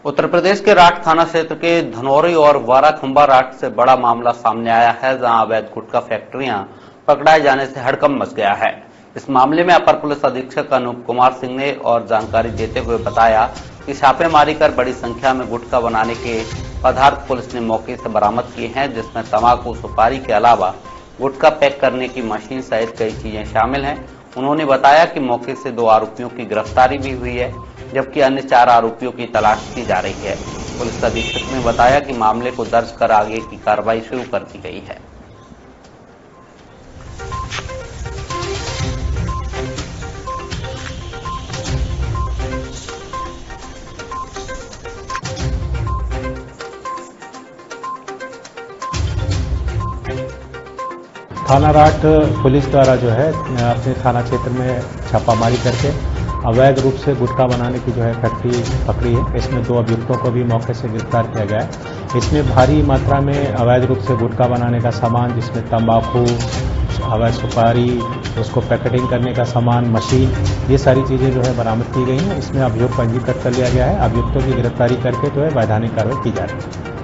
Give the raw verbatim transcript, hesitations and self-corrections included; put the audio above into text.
उत्तर प्रदेश के राठ थाना क्षेत्र के धनौरी और वाराखंबा राठ से बड़ा मामला सामने आया है, जहां अवैध गुटखा फैक्ट्रियां पकड़ाए जाने से हड़कंप मच गया है। इस मामले में अपर पुलिस अधीक्षक अनूप कुमार सिंह ने और जानकारी देते हुए बताया कि छापेमारी कर बड़ी संख्या में गुटखा बनाने के पदार्थ पुलिस ने मौके से बरामद किए हैं, जिसमें तंबाकू, सुपारी के अलावा गुटखा पैक करने की मशीन सहित कई चीजें शामिल हैं। उन्होंने बताया कि मौके से दो आरोपियों की गिरफ्तारी भी हुई है, जबकि अन्य चार आरोपियों की तलाश की जा रही है। पुलिस अधीक्षक ने बताया कि मामले को दर्ज कर आगे की कार्रवाई शुरू कर दी गई है। थाना राठ पुलिस द्वारा जो है अपने थाना क्षेत्र में छापामारी करके अवैध रूप से गुटखा बनाने की जो है फैक्ट्री पकड़ी है। इसमें दो अभियुक्तों को भी मौके से गिरफ्तार किया गया है। इसमें भारी मात्रा में अवैध रूप से गुटखा बनाने का सामान, जिसमें तंबाकू, अवैध सुपारी, उसको पैकेटिंग करने का सामान, मशीन, ये सारी चीजें जो है बरामद की गई हैं। इसमें अभियोग पंजीकृत कर लिया गया है। अभियुक्तों की गिरफ्तारी करके जो है वैधानिक कार्रवाई की जा रही है।